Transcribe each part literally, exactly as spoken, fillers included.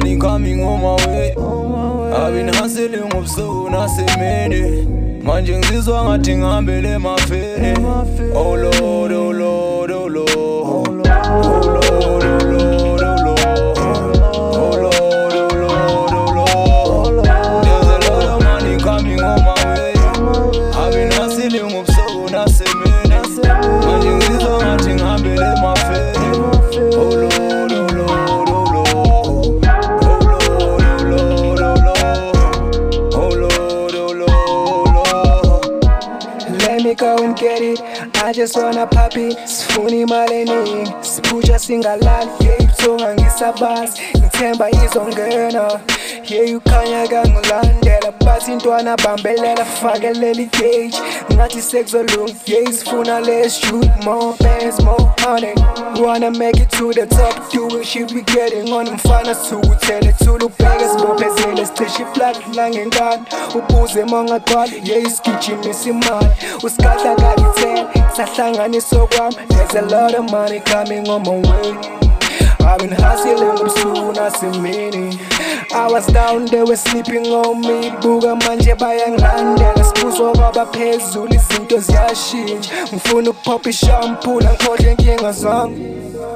money coming on my way. I've been hustling ubusuku nasemini. Manje ngizizwa ngathi ngihambele emafeni. Oh Lord, oh Lord, oh Lord, oh Lord, oh Lord, oh Lord, oh Lord, oh Lord, oh Lord. There's a lot of money coming on my way. I've been hustling ubusuku nasemini. Manje ngizizwa ngathi ngihambele emafeni. Oh Lord, oh Lord, oh Lord, oh Lord, oh Lord, oh Lord, oh Lord, oh Lord. Let me go and get it, I just wanna pop it. Sifuni maleni, sipuja singalali. Yeah, ubuthonga ngisabasi, ngithemba izongena. Yeah, ukhanya kangilandela, but intwana bambelela fakelela igauge. Ngathi sekuzolunga, yeah, sifuna let's shoot more bands, more honey. Wanna make it to the top, doing shit we getting on them mfana sukuthele thula ubheke sibophezele sicishe flat langengane ubuze mangaqali yeah isigijimisa imali usikadla kalithele sahlanganisa okwami there's a lot of money coming on my way. I've been hustling ubusuku nasemini. I was down, they were sleeping on me. Buka manje bayangilandela sibuzo kwabaphezulu izinto ziyashintsha. Ngifuna ukupopha ishampoo ngikhohle inkinga zami.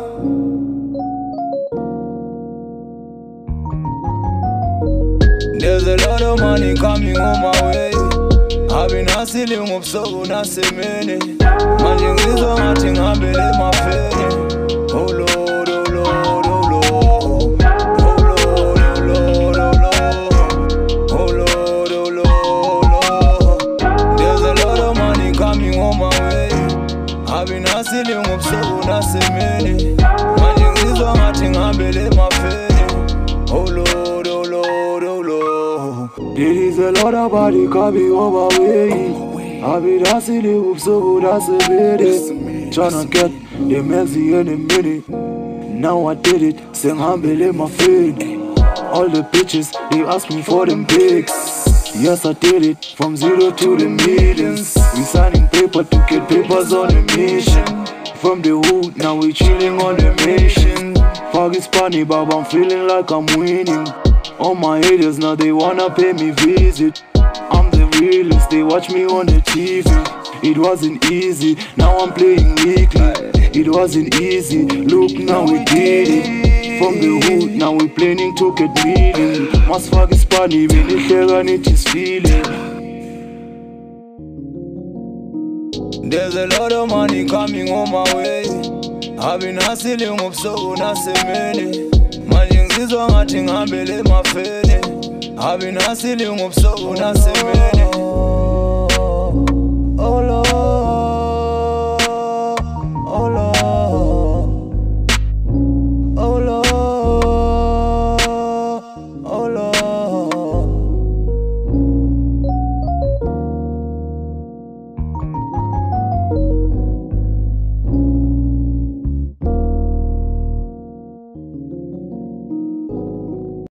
There's a lot of money coming on my way. I've been hustling ubusuku nasemini. Manje ngizizwa ngathi ngihambele emafeni. Oh Lord, oh Lord, oh Lord, oh Lord, oh Lord, oh Lord, oh Lord, oh Lord, oh Lord. There's a lot of money coming on my way. I've been hustling ubusuku nasemini. Manje ngizizwa ngathi ngihambele emafeni. Oh Lord, oh Lord, oh Lord. There is a lot of money coming on my way. I've been hustling ubusuku nasemini. Tryna get the Messi in a minute. Now I did it, sengihambele emafeni. All the bitches, they ask me for them pics. Yes, I did it, from zero to the millions. We signing paper to get papers on a mission. From the hood, now we chilling on the mission. Fuck it's funny, but I'm feeling like I'm winning. All my haters, now they wanna pay me visit. I'm the realest, they watch me on the T V. It wasn't easy, now I'm playing weekly. It wasn't easy, look now we did it. From the hood, now we planning to get million. Mas fuck is funny, when it here and it is feeling. There's a lot of money coming on my way. I've been hustling ubusuku nasemini. Manje ngizizwa ngathi ngihambele emafeni. I've been hustling ubusuku nasemini.